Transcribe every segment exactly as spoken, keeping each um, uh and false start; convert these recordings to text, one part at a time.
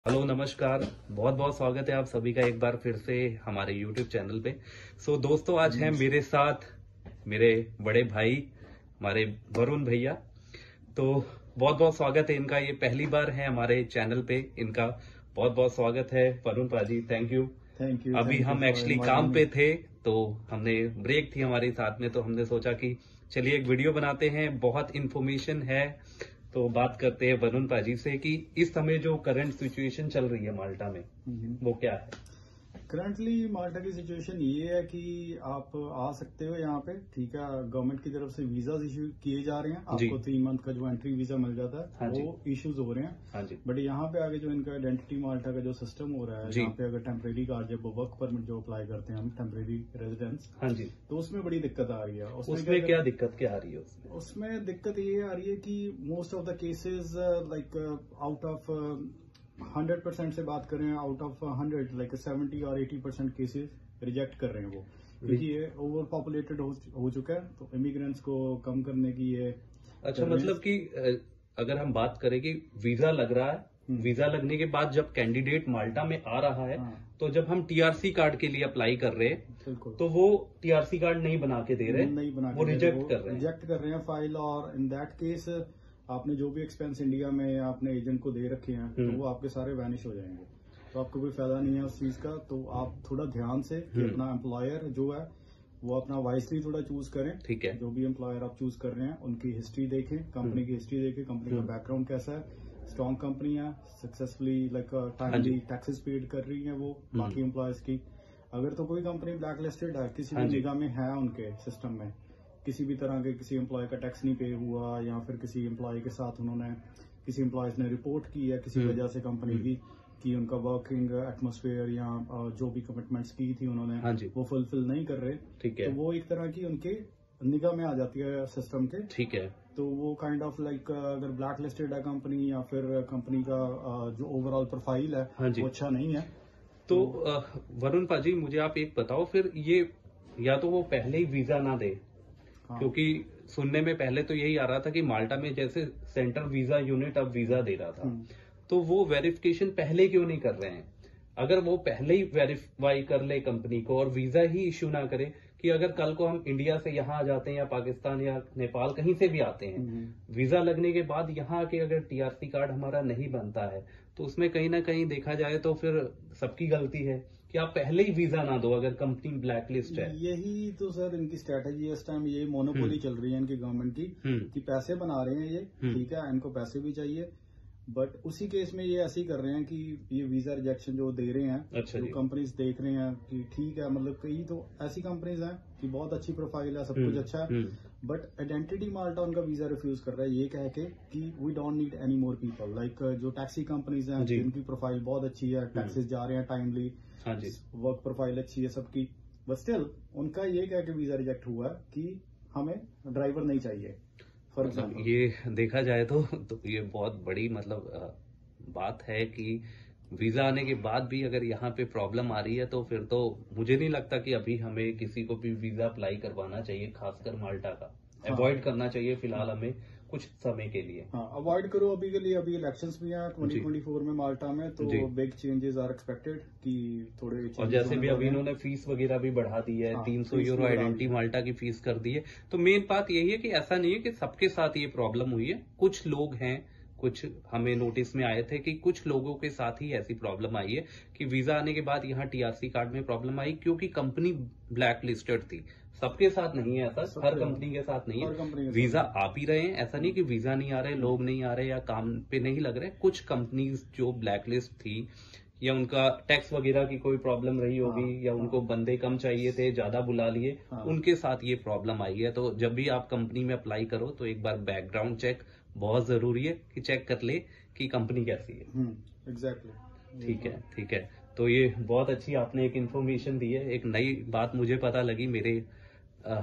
Hello नमस्कार, बहुत बहुत स्वागत है आप सभी का एक बार फिर से हमारे यूट्यूब चैनल पे। सो so, दोस्तों आज हैं मेरे साथ मेरे बड़े भाई हमारे वरुण भैया। तो बहुत बहुत स्वागत है इनका, ये पहली बार है हमारे चैनल पे। इनका बहुत बहुत स्वागत है वरुण पाजी, थैंक यू थैंक यू। अभी हम एक्चुअली काम पे थे तो हमने ब्रेक थी हमारे साथ में, तो हमने सोचा कि चलिए एक वीडियो बनाते हैं, बहुत इंफॉर्मेशन है। तो बात करते हैं वरुण पाजी से कि इस समय जो करंट सिचुएशन चल रही है माल्टा में वो क्या है। करंटली माल्टा की सिचुएशन ये है कि आप आ सकते हो यहाँ पे, ठीक है। गवर्नमेंट की तरफ से वीजा इशू किए जा रहे हैं, आपको थ्री मंथ का जो एंट्री वीजा मिल जाता है, हाँ वो इश्यूज हो रहे हैं। हाँ जी। बट यहाँ पे आगे जो इनका आइडेंटिटी माल्टा का जो सिस्टम हो रहा है, यहाँ पे अगर टेम्परेरी कार्ड जब वर्क परमिट जो अप्लाई करते हैं हम, टेम्परेरी रेजिडेंस, हाँ जी, तो उसमें बड़ी दिक्कत आ रही है। उसमें, उसमें क्या दिक्कत क्या आ रही है? उसमें उसमें दिक्कत ये आ रही है कि most of the cases like out of hundred percent से बात करें, out of hundred like seventy और एटी परसेंट केसेज रिजेक्ट कर रहे हैं वो, क्योंकि ये ओवर पॉपुलेटेड हो, हो चुका है। तो इमिग्रेंट्स को कम करने की ये अच्छा, मतलब कि अगर हम बात करें कि वीजा लग रहा है, वीजा लगने के बाद जब कैंडिडेट माल्टा में आ रहा है, हाँ। तो जब हम टीआरसी कार्ड के लिए अप्लाई कर रहे हैं तो वो टीआरसी कार्ड नहीं बना के दे रहे, नहीं बना वो रिजेक्ट कर रहे हैं, रिजेक्ट कर रहे हैं फाइल। और इन दैट केस आपने जो भी एक्सपेंस इंडिया में आपने एजेंट को दे रखे हैं तो वो आपके सारे वैनिश हो जाएंगे, तो आपको कोई फायदा नहीं है उस चीज का। तो आप थोड़ा ध्यान से कि अपना एम्प्लॉयर जो है वो अपना वाइसली थोड़ा चूज करें, ठीक है। जो भी एम्प्लॉयर आप चूज कर रहे हैं उनकी हिस्ट्री देखें, कंपनी की हिस्ट्री देखें, कंपनी का बैकग्राउंड कैसा है, स्ट्रॉन्ग कंपनी है, successfully like timely taxes paid कर रही है वो बाकी एम्प्लॉयज की। अगर तो कोई कंपनी ब्लैक लिस्टेड है, किसी भी निगाह में है उनके सिस्टम में, किसी भी तरह के किसी एम्प्लॉय का टैक्स नहीं पे हुआ, या फिर किसी एम्प्लॉय के साथ उन्होंने किसी एम्प्लॉयज ने रिपोर्ट की है किसी वजह से कंपनी की कि उनका वर्किंग एटमोस्फेयर या जो भी कमिटमेंट्स की थी उन्होंने वो फुलफिल नहीं कर रहे, ठीक है, तो वो एक तरह की उनके निगाह में आ जाती है सिस्टम के, ठीक है। तो वो काइंड ऑफ लाइक अगर ब्लैक लिस्टेड है कंपनी, या फिर कंपनी का जो ओवरऑल प्रोफाइल है वो अच्छा नहीं है। तो वरुण पाजी मुझे आप एक बताओ फिर, ये या तो वो पहले ही वीजा ना दे, हाँ। क्योंकि सुनने में पहले तो यही आ रहा था कि माल्टा में जैसे सेंट्रल वीजा यूनिट अब वीजा दे रहा था, तो वो वेरिफिकेशन पहले क्यों नहीं कर रहे हैं? अगर वो पहले ही वेरीफाई कर ले कंपनी को और वीजा ही इश्यू ना करे, कि अगर कल को हम इंडिया से यहाँ आ जाते हैं या पाकिस्तान या नेपाल कहीं से भी आते हैं, वीजा लगने के बाद यहाँ आके अगर टीआरसी कार्ड हमारा नहीं बनता है तो उसमें कहीं ना कहीं देखा जाए तो फिर सबकी गलती है कि आप पहले ही वीजा ना दो अगर कंपनी ब्लैक लिस्ट है। यही तो सर इनकी स्ट्रेटेजी है इस टाइम, ये मोनोपोली चल रही है इनकी गवर्नमेंट की कि पैसे बना रहे हैं ये, ठीक है, इनको पैसे भी चाहिए। बट उसी केस में ये ऐसे ही कर रहे हैं कि ये वीजा रिजेक्शन जो दे रहे हैं, अच्छा जो कंपनीज देख रहे हैं कि ठीक है, मतलब कई तो ऐसी कंपनीज हैं कि बहुत अच्छी प्रोफाइल है, सब कुछ अच्छा है, बट आइडेंटिटी माल्टा उनका वीजा रिफ्यूज कर रहा है ये कह के कि we don't need any more people. Like जो टैक्सी कंपनीज हैं जिनकी प्रोफाइल बहुत अच्छी है, टैक्सेस जा रहे हैं टाइमली, वर्क प्रोफाइल अच्छी है सबकी, बट स्टिल उनका ये कह के वीजा रिजेक्ट हुआ है कि हमें ड्राइवर नहीं चाहिए। फॉर एग्जाम्पल ये देखा जाए तो, तो ये बहुत बड़ी मतलब बात है कि वीजा आने के बाद भी अगर यहाँ पे प्रॉब्लम आ रही है तो फिर तो मुझे नहीं लगता कि अभी हमें किसी को भी वीजा अप्लाई करवाना चाहिए, खासकर माल्टा का अवॉइड हाँ। करना चाहिए फिलहाल हमें कुछ समय के लिए। हाँ, अवॉइड करो अभी के लिए। अभी इलेक्शंस भी हैं ट्वेंटी ट्वेंटी फोर में माल्टा में, तो बिग चेंजेस आर एक्सपेक्टेड कि थोड़े, और जैसे भी अभी इन्होंने फीस वगैरह भी बढ़ा दी है, हाँ, तीन सौ यूरो आइडेंटिटी माल्टा की फीस कर दी है। तो मेन बात यही है कि ऐसा नहीं है कि सबके साथ ये प्रॉब्लम हुई है, कुछ लोग हैं, कुछ हमें नोटिस में आए थे कि कुछ लोगों के साथ ही ऐसी प्रॉब्लम आई है कि वीजा आने के बाद यहाँ टीआरसी कार्ड में प्रॉब्लम आई क्योंकि कंपनी ब्लैक लिस्टेड थी। सबके साथ नहीं है ऐसा, हर कंपनी के साथ नहीं है। वीजा आ भी रहे हैं, ऐसा नहीं कि वीजा नहीं आ रहे, लोग नहीं आ रहे या काम पे नहीं लग रहे। कुछ कंपनीज जो ब्लैक लिस्ट थी या उनका टैक्स वगैरह की कोई प्रॉब्लम रही होगी, हाँ, या उनको बंदे कम चाहिए थे, ज्यादा बुला लिए, हाँ, उनके साथ ये प्रॉब्लम आई है। तो जब भी आप कंपनी में अप्लाई करो तो एक बार बैकग्राउंड चेक बहुत जरूरी है कि चेक कर ले कि कंपनी कैसी है। एग्जैक्टली, ठीक है, ठीक है। तो ये बहुत अच्छी आपने एक इन्फॉर्मेशन दी है, एक नई बात मुझे पता लगी, मेरे आ,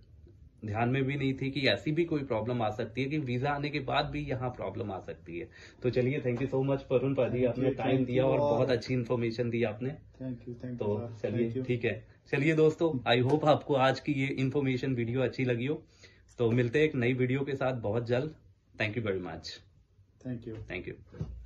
ध्यान में भी नहीं थी कि ऐसी भी कोई प्रॉब्लम आ सकती है कि वीजा आने के बाद भी यहाँ प्रॉब्लम आ सकती है। तो चलिए, thank you so much Varun paaji, आपने टाइम दिया और बहुत अच्छी इन्फॉर्मेशन दी आपने। Thank you, thank you. तो चलिए, ठीक है, चलिए दोस्तों, आई होप आपको आज की ये इन्फॉर्मेशन वीडियो अच्छी लगी हो। तो मिलते हैं एक नई वीडियो के साथ बहुत जल्द। Thank you very much. Thank you, thank you.